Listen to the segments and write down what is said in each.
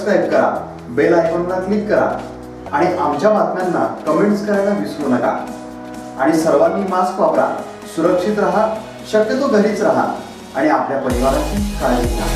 Subscribe करा, bell आयकॉनला click करा आणि आमच्या बातम्यांना कमेंट्स करायला विसरू नका। आणि सर्वांनी मास्क वापरा, सुरक्षित राहा, शक्यतो घरीच राहा आणि आपल्या परिवाराची काळजी घ्या।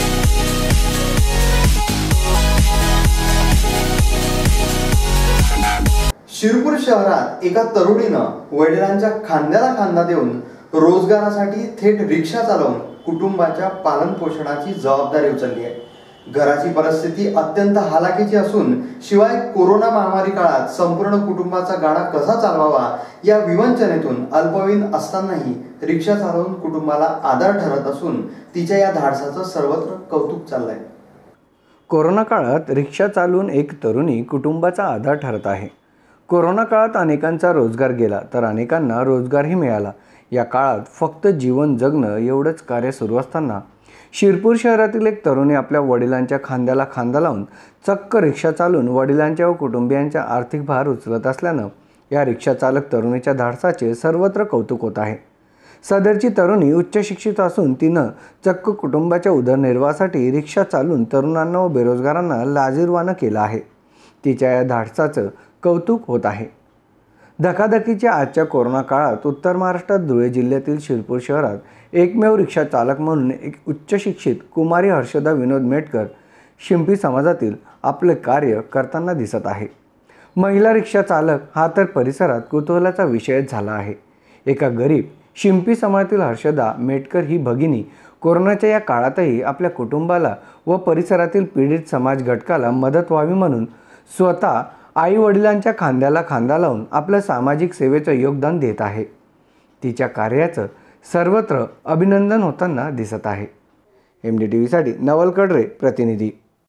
शिरपूर शहरात एका तरुणीनं वडिलांच्या खांद्याला खांदा देऊन रोजगारासाठी थेट रिक्षा चालवून कुटुंबाच्या पालनपोषणाची जबाबदारी उचलली आहे। घराची परिस्थिती अत्यंत हालाकीची असून शिवाय कोरोना महामारी काळात संपूर्ण कुटुंबाचा गाडा कसा चालवावा या विवंचनेतून अल्पवयीन असतानाही रिक्षा चालवून कुटुंबाला आधार ठरत असून तिच्या या धाडसाचं सर्वत्र कौतुक चाललंय। कोरोना काळात रिक्षा चालवून एक तरुणी कुटुंबाचा आधार ठरत आहे। कोरोना काळात अनेकांचा रोजगार गेला तर अनेकांना रोजगारही मिळाला। या काळात फक्त जीवन जगणं एवढंच कार्य सुरू असताना शिरपूर शहरातील एक तरुणी आपल्या वडिलांच्या खांद्याला खांदा लावून चक्क रिक्षा चालवून वडिलांच्या व कुटुंबियांच्या आर्थिक भार उचलत असल्यानं या रिक्षा चालक तरुणीच्या धाडसाचे सर्वत्र कौतुक होत आहे। सदरची तरुणी उच्च शिक्षित असून तिनं चक्क कुटुंबाच्या उदरनिर्वाहासाठी रिक्षा चालवून तरुणांना व बेरोजगारांना लाजिरवाणं केलं आहे। तिच्या या धाडसाचं कौतुक होत आहे। धकाधकीच्या आजच्या कोरोना काळात उत्तर महाराष्ट्रात धुळे जिल्ह्यातील शिरपूर शहरात एकमेव रिक्षा चालक म्हणून एक उच्च शिक्षित कुमारी हर्षदा विनोद मेटकर शिंपी समाजातील आपले कार्य करताना दिसत आहे। महिला रिक्षा चालक हा तर परिसरात कुतूहलाचा विषयच झाला आहे। एका गरीब शिंपी समाजातील हर्षदा मेटकर ही भगिनी कोरोनाच्या या काळातही आपल्या कुटुंबाला व परिसरातील पीडित समाज घटकाला मदत व्हावी म्हणून स्वतः आई वडिलांच्या खांद्याला खांदा लावून आपल्या सामाजिक सेवेचं योगदान देत आहे। तिच्या कार्याचं सर्वत्र अभिनंदन होताना दिसत आहे। MDTV साठी नवल कडरे प्रतिनिधी।